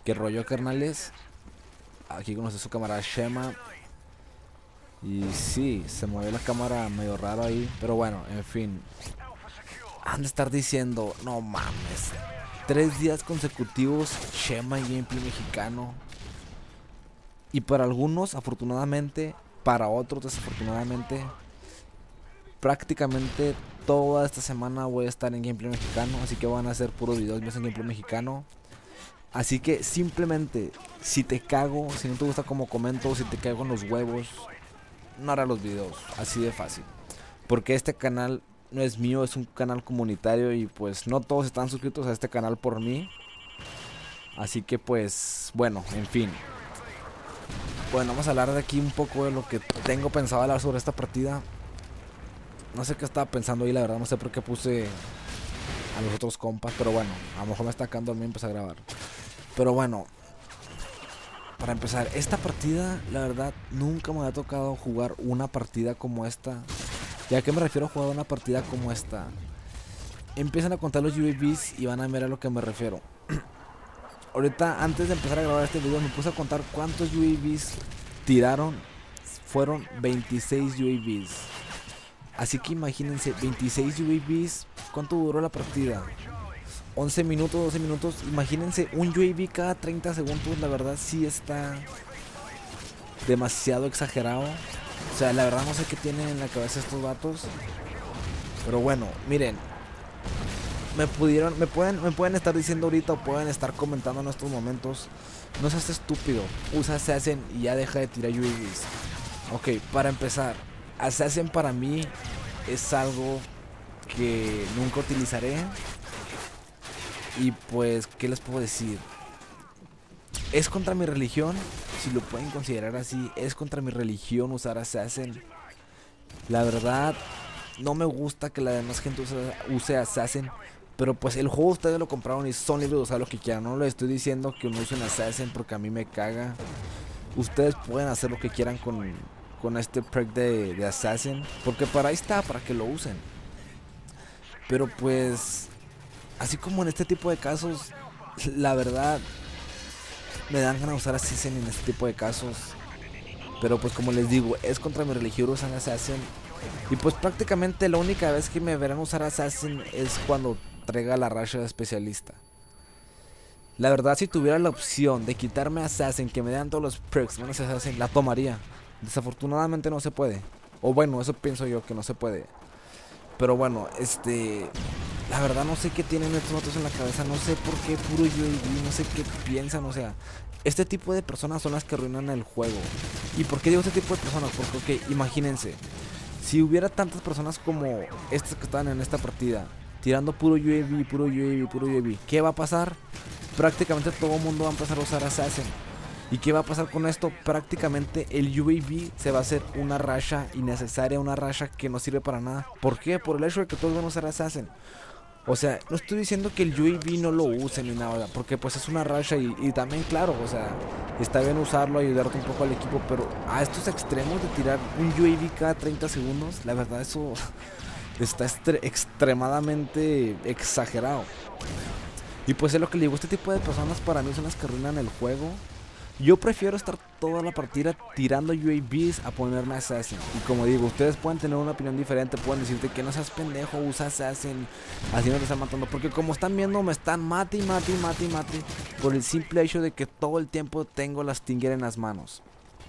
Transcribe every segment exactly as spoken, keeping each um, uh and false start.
¿Qué rollo, carnales? Aquí conoce su camarada Shema. Y sí, se mueve la cámara medio raro ahí. Pero bueno, en fin. Han de estar diciendo, no mames, tres días consecutivos Shema y gameplay mexicano. Y para algunos, afortunadamente, para otros, desafortunadamente, prácticamente toda esta semana voy a estar en gameplay mexicano. Así que van a ser puros videos míos en gameplay mexicano. Así que simplemente, si te cago, si no te gusta como comento, si te cago en los huevos, no hará los videos, así de fácil. Porque este canal no es mío, es un canal comunitario y pues no todos están suscritos a este canal por mí. Así que pues, bueno, en fin. Bueno, vamos a hablar de aquí un poco de lo que tengo pensado hablar sobre esta partida. No sé qué estaba pensando ahí, la verdad, no sé por qué puse a los otros compas, pero bueno, a lo mejor me está quedando a mí y empecé a grabar. Pero bueno, para empezar, esta partida, la verdad, nunca me ha tocado jugar una partida como esta. ¿Y a qué me refiero a jugar una partida como esta? Empiezan a contar los U A Vs y van a ver a lo que me refiero. Ahorita, antes de empezar a grabar este video, me puse a contar cuántos U A Vs tiraron. Fueron veintiséis U A Vs. Así que imagínense, veintiséis U A Vs, ¿cuánto duró la partida? once minutos, doce minutos. Imagínense un U A V cada treinta segundos. La verdad sí está demasiado exagerado. O sea, la verdad no sé qué tienen en la cabeza estos vatos. Pero bueno, miren, Me pudieron, me pueden, me pueden estar diciendo ahorita o pueden estar comentando en estos momentos, no seas estúpido, usa Assassin y ya deja de tirar U A Vs. Ok, para empezar, Assassin para mí es algo que nunca utilizaré. Y pues, ¿qué les puedo decir? Es contra mi religión, si lo pueden considerar así. Es contra mi religión usar Assassin. La verdad, no me gusta que la demás gente use, use Assassin. Pero pues el juego ustedes lo compraron y son libres de usar lo que quieran. No les estoy diciendo que no usen Assassin porque a mí me caga. Ustedes pueden hacer lo que quieran con, con este perk de, de Assassin. Porque para ahí está, para que lo usen. Pero pues, así como en este tipo de casos, la verdad, me dan ganas de usar Assassin en este tipo de casos. Pero pues como les digo, es contra mi religión usar Assassin. Y pues prácticamente la única vez que me verán usar Assassin es cuando traiga la racha de especialista. La verdad, si tuviera la opción de quitarme Assassin, que me dan todos los perks menos Assassin, la tomaría. Desafortunadamente no se puede. O bueno, eso pienso yo, que no se puede. Pero bueno, este... la verdad no sé qué tienen estos otros en la cabeza. No sé por qué puro U A V, no sé qué piensan, o sea... Este tipo de personas son las que arruinan el juego. ¿Y por qué digo este tipo de personas? Porque, ok, imagínense, si hubiera tantas personas como estas que están en esta partida, tirando puro U A V, puro U A V, puro U A V, ¿qué va a pasar? Prácticamente todo el mundo va a empezar a usar Assassin. ¿Y qué va a pasar con esto? Prácticamente el U A V se va a hacer una racha innecesaria, una racha que no sirve para nada. ¿Por qué? Por el hecho de que todos van a usar Assassin. O sea, no estoy diciendo que el U A V no lo use ni nada, porque pues es una racha y, y también claro, o sea, está bien usarlo, ayudarte un poco al equipo, pero a estos extremos de tirar un U A V cada treinta segundos, la verdad eso está extremadamente exagerado. Y pues es lo que le digo, este tipo de personas para mí son las que arruinan el juego. Yo prefiero estar toda la partida tirando U A Vs a ponerme Assassin. Y como digo, ustedes pueden tener una opinión diferente. Pueden decirte que no seas pendejo, usa Assassin, así no te están matando. Porque como están viendo, me están mate y mate y mate y mate, por el simple hecho de que todo el tiempo tengo la Stinger en las manos.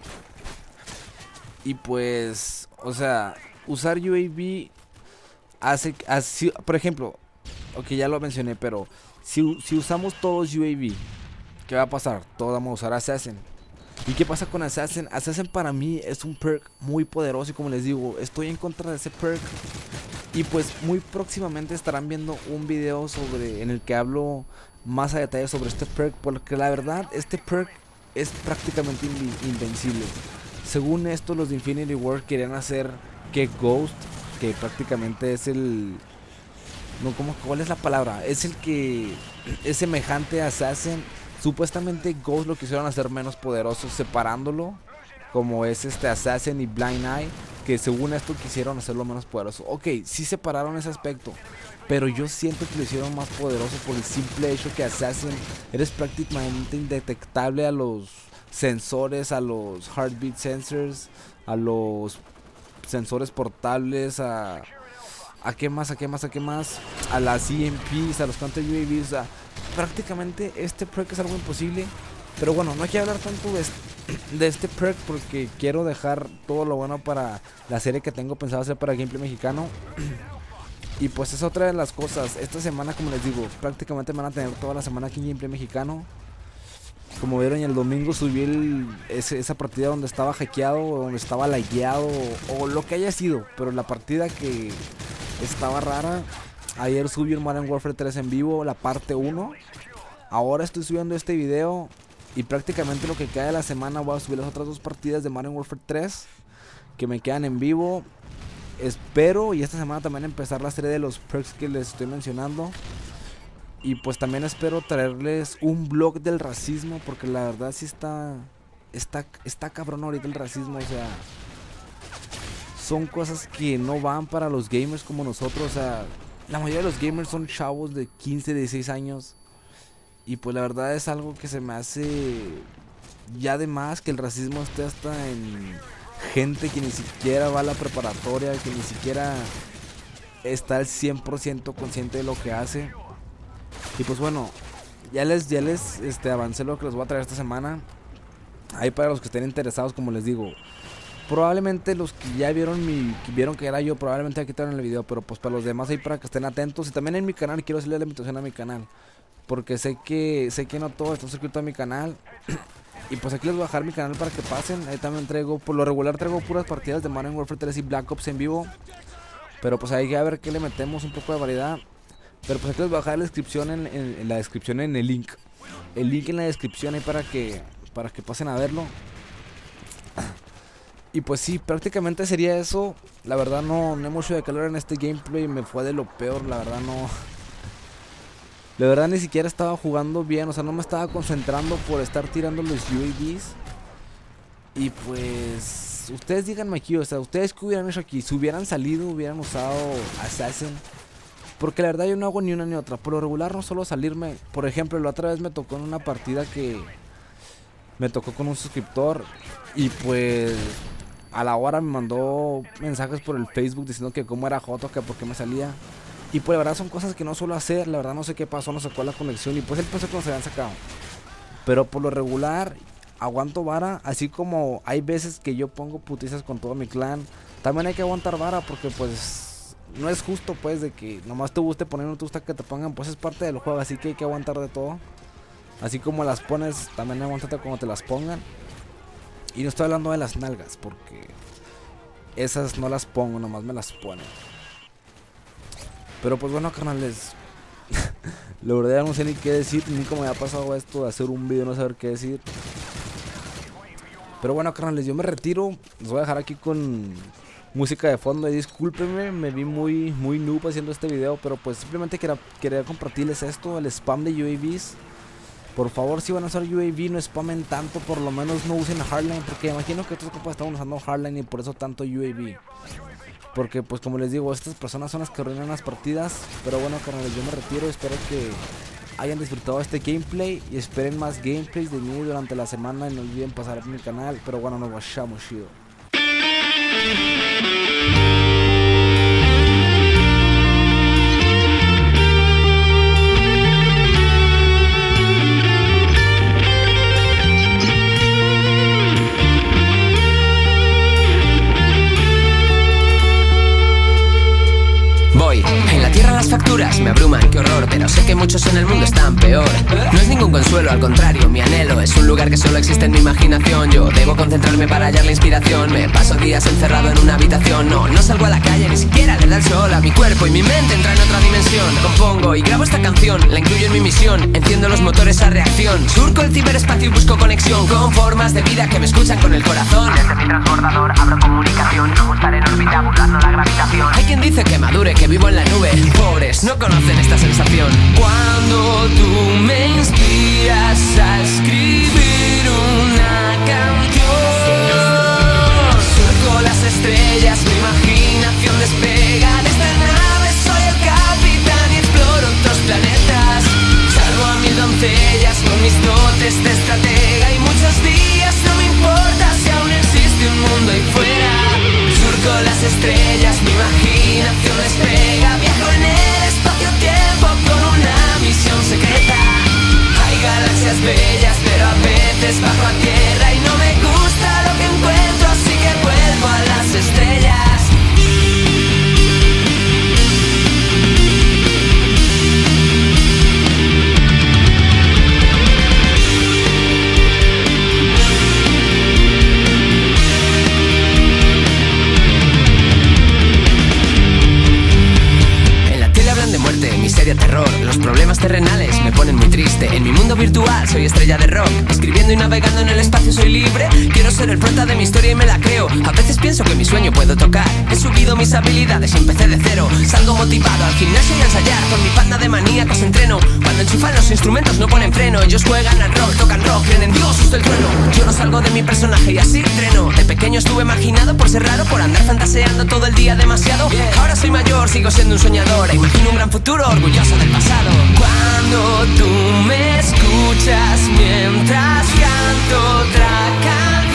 Y pues, o sea, usar U A V hace, así, por ejemplo, ok, ya lo mencioné, pero si, si usamos todos U A V, ¿qué va a pasar? Todos vamos a usar Assassin. ¿Y qué pasa con Assassin? Assassin para mí es un perk muy poderoso y como les digo, estoy en contra de ese perk. Y pues muy próximamente estarán viendo un video sobre en el que hablo más a detalle sobre este perk. Porque la verdad, este perk es prácticamente in invencible. Según esto, los de Infinity Ward querían hacer que Ghost, que prácticamente es el... No, ¿cómo, ¿cuál es la palabra? Es el que es semejante a Assassin. Supuestamente Ghost lo quisieron hacer menos poderoso separándolo, como es este Assassin y Blind Eye, que según esto quisieron hacerlo menos poderoso. Ok, sí separaron ese aspecto, pero yo siento que lo hicieron más poderoso por el simple hecho que Assassin eres prácticamente indetectable a los sensores, a los heartbeat sensors, a los sensores portables, a... ¿A qué más? ¿A qué más? ¿A qué más? A las E M Ps, a los counter U A Vs. O sea, prácticamente este perk es algo imposible. Pero bueno, no quiero hablar tanto de este, de este perk porque quiero dejar todo lo bueno para la serie que tengo pensado hacer para Gameplay Mexicano. Y pues es otra de las cosas. Esta semana, como les digo, prácticamente me van a tener toda la semana aquí en Gameplay Mexicano. Como vieron, el domingo subí el, ese, esa partida donde estaba hackeado, donde estaba lagueado, o, o lo que haya sido. Pero la partida que estaba rara. Ayer subí el Modern Warfare tres en vivo, la parte uno. Ahora estoy subiendo este video y prácticamente lo que queda de la semana voy a subir las otras dos partidas de Modern Warfare tres que me quedan en vivo. Espero y esta semana también empezar la serie de los perks que les estoy mencionando. Y pues también espero traerles un vlog del racismo, porque la verdad sí está está, está cabrón ahorita el racismo. O sea, son cosas que no van para los gamers como nosotros. O sea, la mayoría de los gamers son chavos de quince, dieciséis años. Y pues la verdad es algo que se me hace ya de más, que el racismo esté hasta en gente que ni siquiera va a la preparatoria, que ni siquiera está al cien por ciento consciente de lo que hace. Y pues bueno, ya les, ya les este, avancé lo que les voy a traer esta semana. Ahí para los que estén interesados, como les digo, probablemente los que ya vieron mi, que vieron que era yo, probablemente aquí quitaron el video. Pero pues para los demás ahí para que estén atentos. Y también en mi canal, quiero hacerle la invitación a mi canal, porque sé que sé que no todos están suscritos a mi canal. Y pues aquí les voy a dejar mi canal para que pasen. Ahí también traigo, por lo regular traigo puras partidas de Modern Warfare tres y Black Ops en vivo. Pero pues ahí a ver qué le metemos, un poco de variedad. Pero pues aquí les voy a dejar la descripción en, en, en la descripción en el link. El link en la descripción ahí para que para que pasen a verlo. Y pues sí, prácticamente sería eso. La verdad no, no hay mucho de calor en este gameplay. Me fue de lo peor, la verdad no. La verdad ni siquiera estaba jugando bien. O sea, no me estaba concentrando por estar tirando los U A Vs. Y pues ustedes díganme aquí, o sea, ustedes que hubieran hecho aquí. Si hubieran salido, hubieran usado Assassin. Porque la verdad yo no hago ni una ni otra. Por lo regular no suelo salirme. Por ejemplo, la otra vez me tocó en una partida que me tocó con un suscriptor. Y pues a la hora me mandó mensajes por el Facebook diciendo que cómo era joto, que por qué me salía. Y pues la verdad son cosas que no suelo hacer. La verdad no sé qué pasó, no sacó la conexión. Y pues él pensó que no se habían sacado. Pero por lo regular aguanto vara. Así como hay veces que yo pongo putizas con todo mi clan, también hay que aguantar vara, porque pues no es justo pues de que nomás te guste poner, no te gusta que te pongan. Pues es parte del juego, así que hay que aguantar de todo. Así como las pones, también aguántate cuando te las pongan. Y no estoy hablando de las nalgas, porque esas no las pongo, nomás me las ponen. Pero pues bueno, carnales, la verdad no sé ni qué decir. Nunca me había pasado esto de hacer un video y no saber qué decir. Pero bueno, carnales, yo me retiro. Los voy a dejar aquí con música de fondo. Y discúlpenme, me vi muy, muy noob haciendo este video. Pero pues simplemente quería, quería compartirles esto, el spam de U A Vs. Por favor, si van a usar U A V, no spamen tanto. Por lo menos no usen Hardline, porque imagino que otros compas estaban usando Hardline y por eso tanto U A V. Porque pues como les digo, estas personas son las que arruinan las partidas. Pero bueno, carnales, yo me retiro. Espero que hayan disfrutado este gameplay y esperen más gameplays de mí durante la semana. Y no olviden pasar por mi canal. Pero bueno, nos vemos chido. Voy, en la tierra las facturas me abruman, qué horror, pero sé que muchos en el mundo están peor. No es ningún consuelo, al contrario, mi anhelo es un lugar que solo existe en mi imaginación. Yo debo concentrarme para hallar la inspiración. Me paso días encerrado en una habitación. No, no salgo a la calle, ni siquiera le da el sol a mi cuerpo y mi mente entra en otra dimensión. Compongo y grabo esta canción, la incluyo en mi misión. Enciendo los motores a reacción. Surco el ciberespacio y busco conexión con formas de vida que me escuchan con el corazón. Desde mi transbordador abro comunicación. No estar en órbita burlando la gravitación. Hay quien dice que madure, que vivo en la nube. Pobres, no conocen esta sensación. Cuando tú me inspiras a escribir una canción, surco las estrellas, mi imaginación despega. De esta nave soy el capitán. soy estrella de rock. Escribiendo y navegando en el espacio soy libre. Quiero ser el prota de mi historia y me la creo. A veces pienso que mi sueño puedo tocar. He subido mis habilidades y empecé de cero. Salgo motivado al gimnasio y a ensayar. Con mi panda de maníacos entreno. Cuando enchufan los instrumentos no ponen freno. Ellos juegan al rock, tocan rock, creen en Dios, uso el trueno. Yo no salgo de mi personaje y así entreno. De pequeño estuve marginado por ser raro, por andar fantaseando todo el día demasiado. Ahora soy mayor, sigo siendo un soñador. E imagino un gran futuro, orgulloso del pasado. Cuando tú me escuchas mientras canto otra canción,